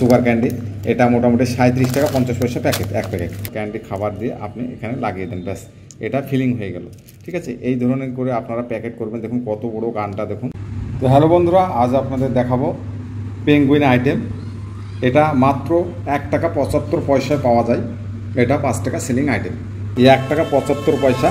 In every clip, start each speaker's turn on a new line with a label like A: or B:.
A: Sugar candy, এটা মোটামুটি 37 টাকা 50 পয়সা প্যাকেট, এক প্যাকেট ক্যান্ডি খাবার দিয়ে আপনি এখানে লাগিয়ে দেন, ব্যাস এটা ফিলিং হয়ে গেল। ঠিক আছে, এই ধরনের করে আপনারা প্যাকেট করবেন। দেখুন কত বড় গানটা দেখুন। তো হ্যালো বন্ধুরা, আজ আপনাদের দেখাবো পেঙ্গুইন আইটেম। এটা মাত্র 1 টাকা 75 পয়সায় পাওয়া যায়। এটা 5 টাকা সেলিং আইটেম। এই 1 টাকা 75 পয়সা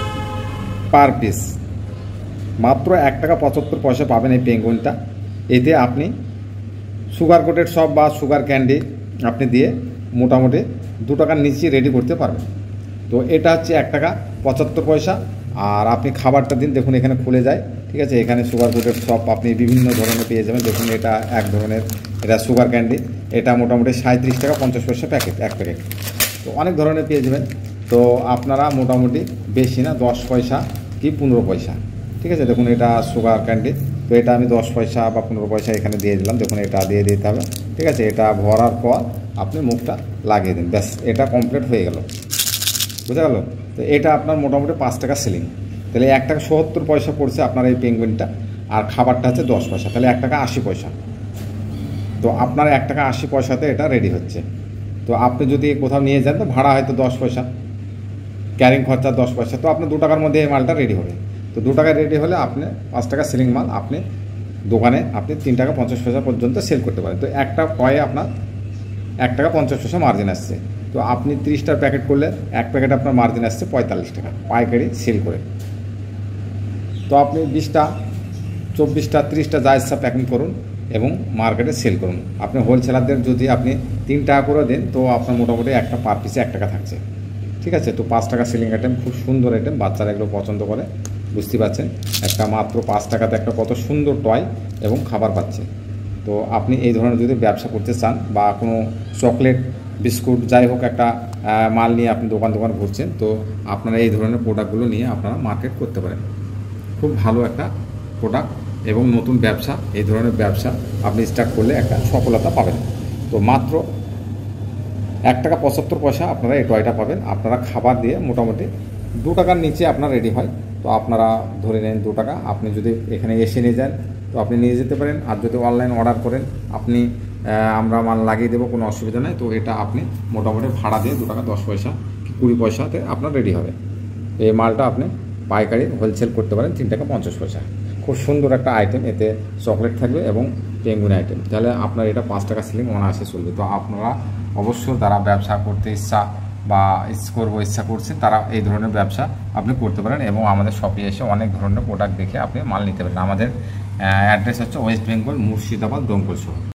A: পার পিস, মাত্র 1 টাকা 75 পয়সা পাবেন এই পেঙ্গুইনটা। এতে আপনি সুগার কোটেড সব বা সুগার ক্যান্ডি আপনি দিয়ে মোটামুটি 2 টাকার নিচে রেডি করতে পারবেন। তো এটা হচ্ছে 1 টাকা 75 পয়সা। আর আপনি খাবারটা দিন, দেখুন এখানে খুলে যায়। ঠিক আছে, এখানে সুগার কোটেড সব আপনি বিভিন্ন ধরনের পেয়ে যাবেন। দেখুন এটা এক ধরনের, এটা সুগার ক্যান্ডি, এটা মোটামুটি 37 টাকা 50 পয়সা প্যাকেট, এক প্যাকেট। তো অনেক ধরনের পেয়ে যাবেন। তো আপনারা মোটামুটি বেশি না, 10 পয়সা কি 15 পয়সা। ঠিক আছে, দেখুন এটা সুগার ক্যান্ডি। তো এটা আমি 10 পয়সা বা 15 পয়সা এখানে দিয়ে দিলাম। দেখুন এটা দিয়ে দিতে হবে। ঠিক আছে, এটা ভরার পর আপনি মুখটা লাগিয়ে দিন, ব্যাস এটা কমপ্লিট হয়ে গেল। বুঝা গেল? তো এটা আপনার মোটামুটি 5 টাকা সেলিং। তাহলে 1 টাকা 70 পয়সা পড়ছে আপনার এই পেঙ্গুইনটা। আর খাবারটা হচ্ছে 10 পয়সা, তাহলে 1 টাকা 80 পয়সা। তো আপনার 1 টাকা 80 পয়সাতে এটা রেডি হচ্ছে। তো আপনি যদি কোথাও নিয়ে যান তো ভাড়া হয়তো 10 পয়সা, ক্যারিং খরচা 10 পয়সা। তো আপনার 2 টাকার মধ্যে এই মালটা রেডি হবে। তো 2 টাকায় রেডি হলে আপনি 5 টাকা সেলিং মাল আপনি দোকানে আপনি 3 টাকা 50 পয়সা পর্যন্ত সেল করতে পারেন। তো একটা কয়ে আপনার 1 টাকা 50 পয়সা মার্জিন আসছে। তো আপনি 30টার প্যাকেট করলে এক প্যাকেট আপনার মার্জিন আসছে 45 টাকা পাইকারি সেল করে। তো আপনি 20টা 24টা 30টা যা ইচ্ছা প্যাকিং করুন এবং মার্কেটে সেল করুন। আপনি হোলসেলারদের যদি আপনি 3 টাকা করে দেন তো আপনার মোটামুটি একটা পার পিসে 1 টাকা থাকছে। ঠিক আছে, তো 5 টাকা সেলিং আইটেম, খুব সুন্দর আইটেম, বাচ্চারা এগুলো পছন্দ করে, বুঝতে পারছেন। একটা মাত্র 5 টাকাতে একটা কত সুন্দর টয় এবং খাবার পাচ্ছে। তো আপনি এই ধরনের যদি ব্যবসা করতে চান বা কোনো চকলেট বিস্কুট যাই হোক একটা মাল নিয়ে আপনি দোকান ঘুরছেন, তো আপনারা এই ধরনের প্রোডাক্টগুলো নিয়ে আপনারা মার্কেট করতে পারেন। খুব ভালো একটা প্রোডাক্ট এবং নতুন ব্যবসা। এই ধরনের ব্যবসা আপনি স্টার্ট করলে একটা সফলতা পাবেন। তো মাত্র 1 টাকা 75 পয়সা আপনারা এই টয়টা পাবেন। আপনারা খাবার দিয়ে মোটামুটি 2 টাকার নিচে আপনার রেডি হয়। তো আপনারা ধরে নেন 2 টাকা, আপনি যদি এখানে এসে নিয়ে যান তো আপনি নিয়ে যেতে পারেন। আর যদি অনলাইন অর্ডার করেন আপনি আমরা মাল লাগিয়ে দেবো, কোনো অসুবিধা নেই। তো এটা আপনি মোটামুটি ভাড়া দিয়ে 2 টাকা 10 পয়সা কি 20 পয়সাতে আপনার রেডি হবে। এই মালটা আপনি পাইকারি হোলসেল করতে পারেন 3 টাকা 50 পয়সা। খুব সুন্দর একটা আইটেম, এতে চকলেট থাকবে এবং পেঙ্গুইন আইটেম। তাহলে আপনার এটা 5 টাকা সেলিং অনায়াসে চলবে। তো আপনারা অবশ্যই যারা ব্যবসা করতে ইচ্ছা করছে তারা এই ধরনের ব্যবসা আপনি করতে পারেন এবং আমাদের শপে এসে অনেক ধরনের প্রোডাক্ট দেখে আপনি মাল নিতে পারেন। আমাদের অ্যাড্রেস হচ্ছে ওয়েস্ট বেঙ্গল, মুর্শিদাবাদ, দমকল শহর।